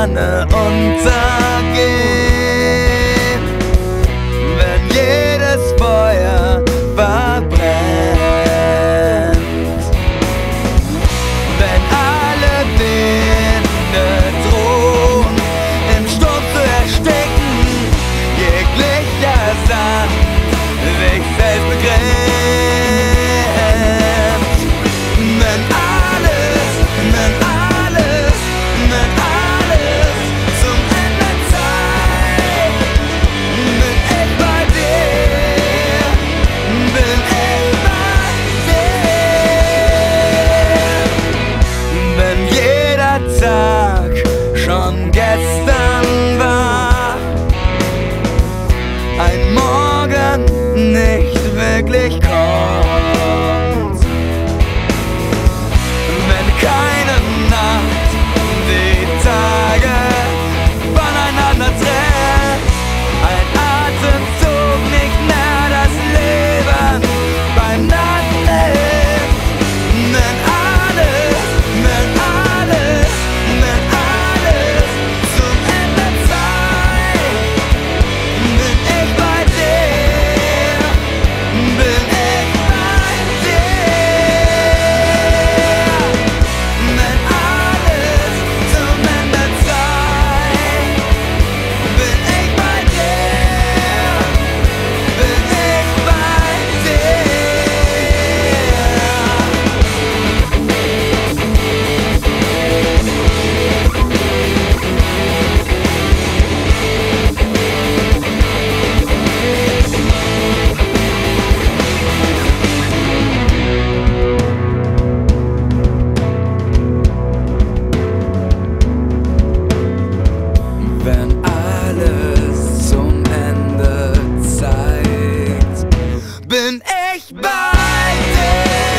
Sonne untergehen, wenn jedes Feuer verbrennt, wenn alle Winde drohen, im Sturm zu ersticken, jeglicher Sand sich selbst begrenzt, wenn alles zum Ende zeigt, bin ich bei dir, bin ich bei dir. Wenn jeder Tag schon gestern war, ein Morgen nicht wirklich kommt, wenn keine Nacht die Tage voneinander trennt, ein Atemzug nicht mehr das Leben beim Nacht nimmt, wenn alles zum Ende zeigt, bin ich bei dir, bin ich bei dir. Wenn alles zum Ende zeigt, bin ich bei dir, bin ich bei dir. Wenn alles zum Ende zeigt, bin ich bei dir.